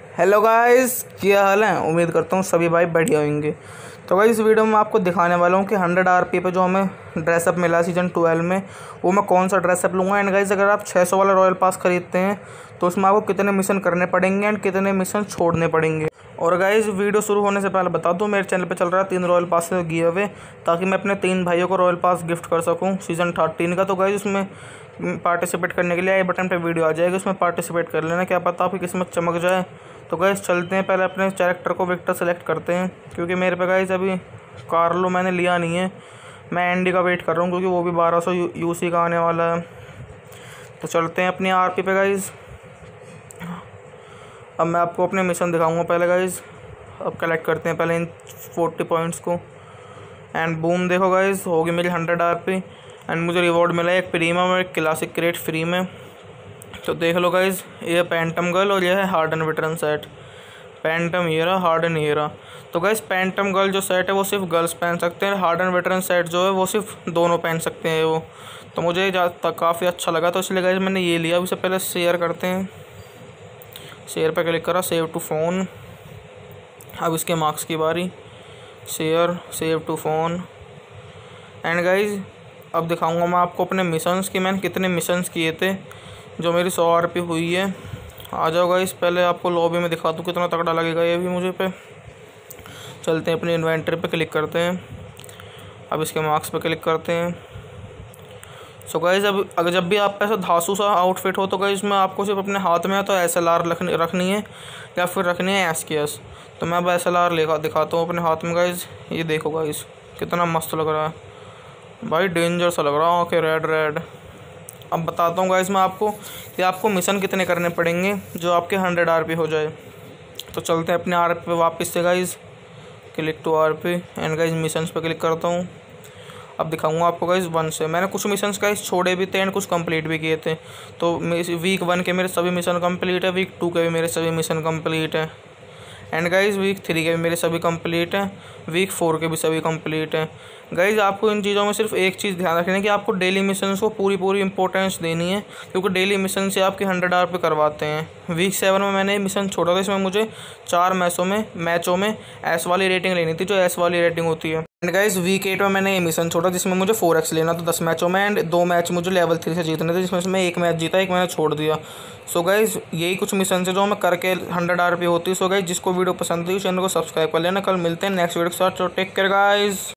Hello guys, क्या हाल है। उम्मीद करता हूँ सभी भाई बढ़िया होंगे। तो गाइस इस वीडियो में आपको दिखाने वाला हूँ कि 100 RP पे जो हमें ड्रेसअप मिला सीजन 12 में, वो मैं कौन सा ड्रेसअप लूँगा। एंड गाइस अगर आप 600 वाला रॉयल पास खरीदते हैं तो उसमें आपको कितने मिशन करने पड़ेंगे एंड कितने मिशन छोड़ने पड़ेंगे। और गाइस वीडियो शुरू होने से पहले बता दूँ, मेरे चैनल पर चल रहा है 3 रॉयल पास गिव अवे, ताकि मैं अपने 3 भाइयों को रॉयल पास गिफ्ट कर सकूँ सीजन 13 का। तो गाइस उसमें पार्टिसिपेट करने के लिए आई बटन पे वीडियो आ जाएगी, उसमें पार्टिसिपेट कर लेना, क्या पता आपकी किस्मत चमक जाए। तो गाइस चलते हैं, पहले अपने कैरेक्टर को विक्टर सेलेक्ट करते हैं, क्योंकि मेरे पे गाइस अभी कार्लो मैंने लिया नहीं है। मैं एंडी का वेट कर रहा हूँ क्योंकि वो भी 1200 यूसी का आने वाला है। तो चलते हैं अपनी आरपी पे गाइस। अब मैं आपको अपने मिशन दिखाऊंगा पहले गाइस। अब कलेक्ट करते हैं पहले इन 40 पॉइंट्स को। एंड बूम, देखो गाइस होगी मेरी 100 आरपी एंड मुझे रिवॉर्ड मिला है एक प्रीमियम और एक क्लासिक क्रेट फ्री में। तो देख लो गाइस, ये पैंटम गर्ल और ये है हार्डन वेटरन सेट। पैंटम ये रहा, हार्डन ये रहा। तो गाइस पैंटम गर्ल जो सेट है वो सिर्फ गर्ल्स पहन सकते हैं, हार्डन वेटरन सेट जो है वो सिर्फ दोनों पहन सकते हैं वो। तो मुझे काफ़ी अच्छा लगा, तो इसलिए गाइस मैंने ये लिया। उससे पहले शेयर करते हैं, शेयर पे क्लिक करा, सेव टू फ़ोन। अब इसके मार्क्स की बारी, share, save to phone. And guys अब दिखाऊंगा मैं आपको अपने मिशंस कि मैंने कितने मिशंस किए थे जो मेरी 100 आरपी हुई है। आ जाओ गाइस, पहले आपको लॉबी में दिखा दूँ कितना तगड़ा लगेगा ये भी मुझे पे। चलते हैं अपनी इन्वेंटरी पे क्लिक करते हैं, अब इसके मार्क्स पे क्लिक करते हैं। सो गाइस अब अगर जब भी आप ऐसा धांसू सा आउटफिट हो तो गाइस में आपको सिर्फ अपने हाथ में या तो SLR रखनी है या फिर रखनी है SKS। तो मैं अब SLR लेकर दिखाता हूँ अपने हाथ में गाइस। ये देखो गाइस कितना मस्त लग रहा है भाई, डेंजर सा लग रहा है। Okay red red. अब बताता हूँ गाइस मैं आपको कि आपको मिशन कितने करने पड़ेंगे जो आपके 100 आरपी हो जाए। तो चलते हैं अपने आरपी पे वापस से guys, click to RP and guys missions पे क्लिक करता हूँ। अब दिखाऊंगा आपको गाइस 1 से। मैंने कुछ मिशंस गाइस छोड़े भी थे एंड कुछ कंप्लीट भी किए थे। तो वीक 1 के मेरे सभी मिशन कंप्लीट है, वीक 2 के भी मेरे सभी मिशन कंप्लीट है, एंड गाइस वीक 3 के भी मेरे सभी कंप्लीट हैं, वीक 4 के भी सभी कंप्लीट हैं। गाइस आपको इन चीज़ों में सिर्फ एक चीज़ ध्यान रखनी है कि आपको डेली मिशंस को पूरी इंपॉर्टेंस देनी है, क्योंकि डेली मिशन से आपके 100 आरपी करवाते हैं। वीक 7 में मैंने मिशन छोड़ा था, इसमें मुझे 4 मैचों में एस वाली रेटिंग लेनी थी, जो एस वाली रेटिंग होती है। एंड गाइस वीक 8 में मैंने ये मिशन छोड़ा जिसमें मुझे 4x लेना था 10 मैचों में, एंड 2 मैच मुझे लेवल 3 से जीतने थे, जिसमें से मैं 1 मैच जीता, 1 मैंने छोड़ दिया। सो गाइस यही कुछ मिशन है जो मैं करके 100 आरपी होती है। सो गाइस जिसको वीडियो पसंद आई चैनल को सब्सक्राइब कर लेना। कल मिलते हैं नेक्स्ट वीडियो के साथ। Take care guys.